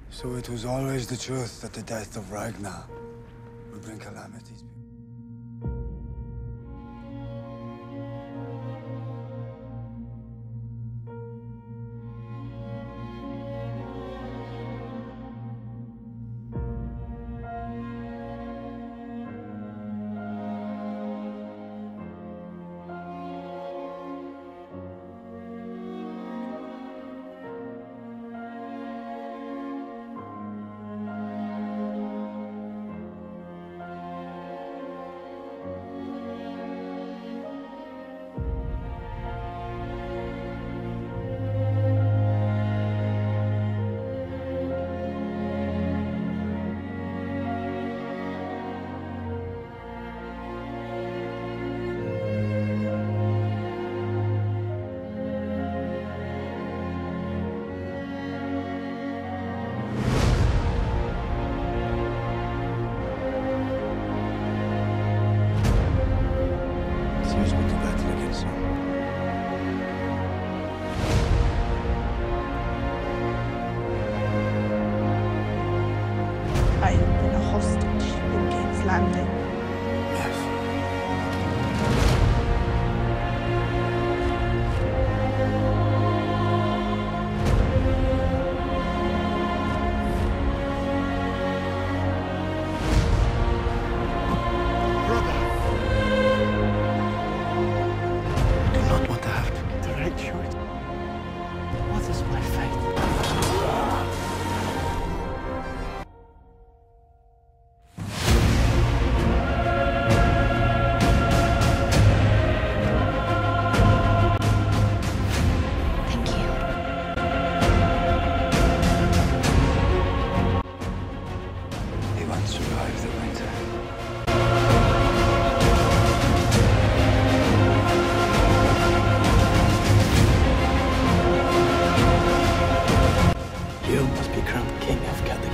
So it was always the truth that the death of Ragnar would bring calamities. I have been a hostage in King's Landing. Yes. Brother! I do not want to have to make the right choice. What is my fate? He won't survive the winter. You must be crowned king of Hvitserk.